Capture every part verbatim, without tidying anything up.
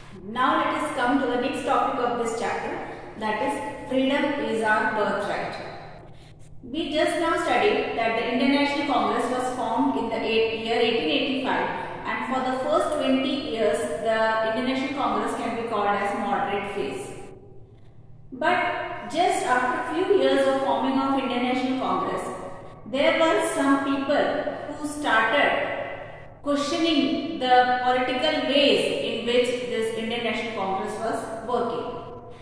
Now let us come to the next topic of this chapter, that is freedom is our birthright. We just now studied that the Indian National Congress was formed in the year eighteen eighty-five, and for the first twenty years the Indian National Congress can be called as moderate phase. But just after a few years of forming of Indian National Congress, there were some people who started questioning the political ways in which this Indian National Congress was working.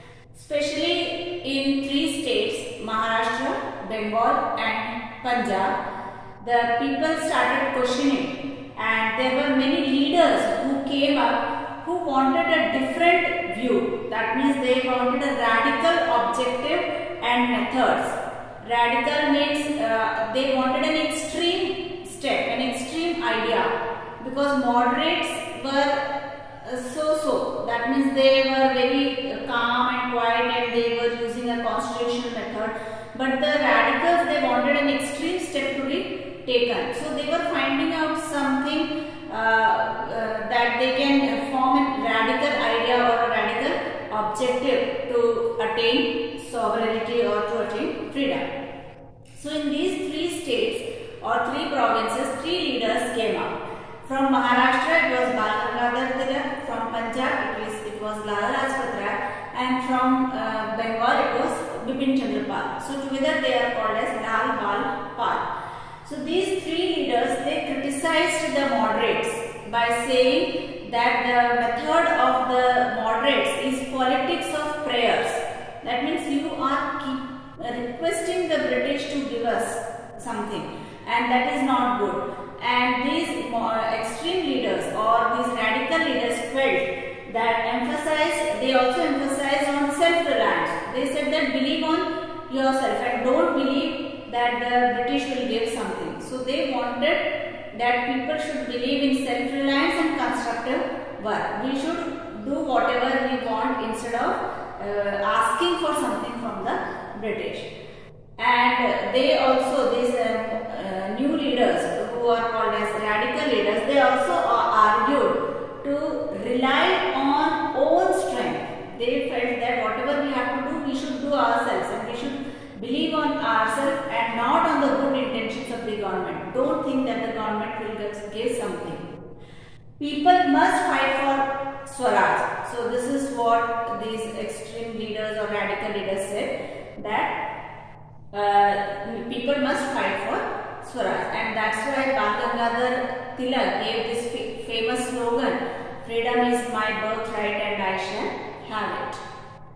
Especially in three states, Maharashtra, Bengal and Punjab, the people started questioning, and there were many leaders who came up who wanted a different view. That means they wanted a radical objective and methods. Radical means uh, they wanted an extreme step, an extreme idea, because moderates were so-so. That means they were very calm and quiet and they were using a constitutional method. But the radicals, they wanted an extreme step to be taken. So they were finding out something uh, uh, that they can form a radical idea or a radical objective to attain sovereignty or to attain freedom. So in these three states or three provinces, three leaders came up. From Maharashtra it was Bal Gangadhar Tilak, from Punjab it was, it was Lala Lajpat Rai, and from uh, Bengal it was Bipin Chandra Pal. So together they are called as Lal Bal Pal. So these three leaders, they criticized the moderates by saying that the method of the moderates is politics of prayers. That means you are keep requesting the British to give us something, and that is not good. And these extreme leaders or these radical leaders felt that emphasize, they also emphasized on self-reliance. They said that believe on yourself and don't believe that the British will give something. So they wanted that people should believe in self-reliance and constructive work. We should do whatever we want instead of uh, asking for something from the British. And they also, these uh, uh, new leaders who are called as radical leaders, they also argued to rely on own strength. They felt that whatever we have to do, we should do ourselves, and we should believe on ourselves and not on the good intentions of the government. Don't think that the government will just give something. People must fight for Swaraj. So this is what these extreme leaders or radical leaders said, that uh, people must fight for Swaraj, and that's why Bal Gangadhar Tilak gave this fa famous slogan, "Freedom is my birthright and I shall have it."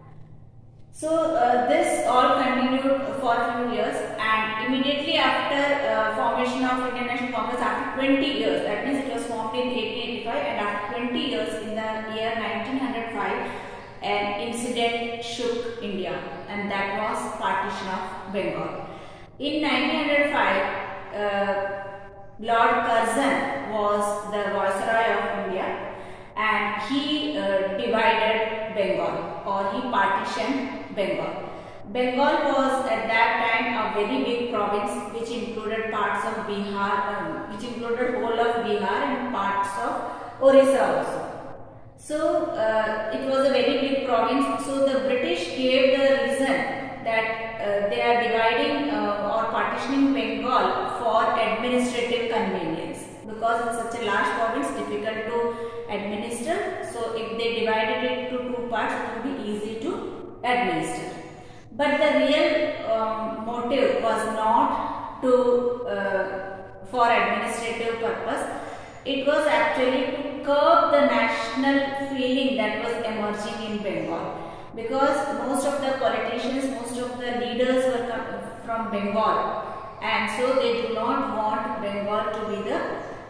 So uh, this all continued for a few years, and immediately after uh, formation of Indian National Congress, after twenty years, that means it was formed in eighteen eighty-five, and after twenty years, in the year nineteen oh five, an incident shook India, and that was partition of Bengal. In nineteen oh five, Uh, Lord Curzon was the Viceroy of India, and he uh, divided Bengal, or he partitioned Bengal. Bengal was at that time a very big province which included parts of Bihar, um, which included whole of Bihar and parts of Orissa also. So uh, it was a very big province. So the British gave the reason that uh, they are dividing uh, or partitioning Bengal for administrative convenience, because it's such a large province, difficult to administer. So if they divided it to two parts, it would be easy to administer. But the real um, motive was not to uh, for administrative purpose. It was actually to curb the national feeling that was emerging in Bengal. Because most of the politicians, most of the leaders were from Bengal, and so they do not want Bengal to be the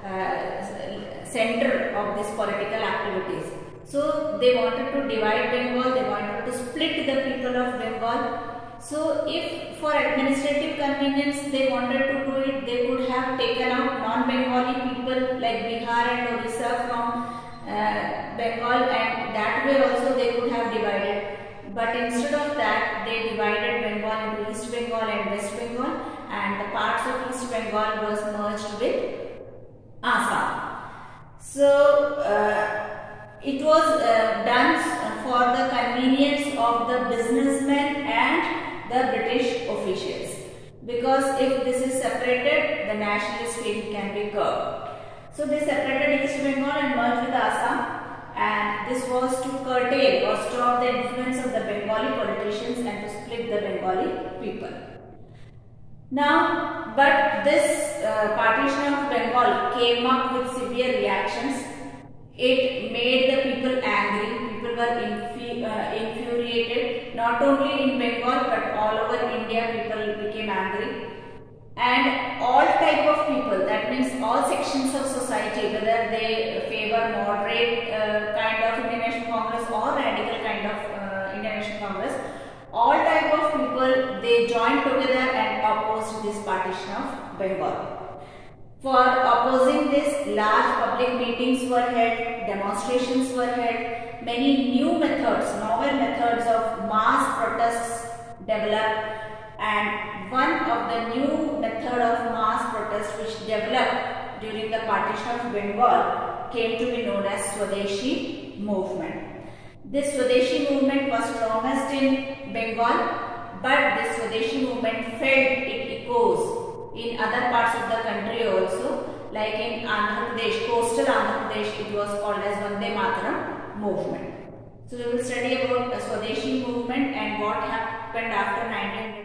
uh, center of these political activities. So they wanted to divide Bengal, they wanted to split the people of Bengal. So if for administrative convenience they wanted to do it, they could have taken out non-Bengali people like Bihar and Orissa from uh, Bengal, and that way also they could have divided. But instead of that, they divided Bengal into East Bengal and West Bengal, and the parts of East Bengal was merged with Assam. So uh, it was uh, done because if this is separated, the nationalist feeling can be curbed. So they separated East Bengal and merged with Assam, and this was to curtail or stop the influence of the Bengali politicians and to split the Bengali people. Now, but this uh, partition of Bengal came up with severe reactions. It made the people angry. People were infu uh, infuriated. Not only in Bengal but all over India, people became angry. And all type of people, that means all sections of society, whether they favor moderate uh, kind of Indian National Congress or radical kind of uh, Indian National Congress, all type of people, they joined together and opposed this partition of Bengal. For opposing this, large public meetings were held, demonstrations were held, many new methods, novel methods of mass protests developed, and one of the new method of mass protest which developed during the partition of Bengal came to be known as Swadeshi movement. This Swadeshi movement was strongest in Bengal, but this Swadeshi movement felt its echoes in other parts of the country also, like in Andhra Pradesh, coastal Andhra Pradesh, it was called as Vande Mataram movement. So we will study about the Swadeshi movement and what happened after nineteen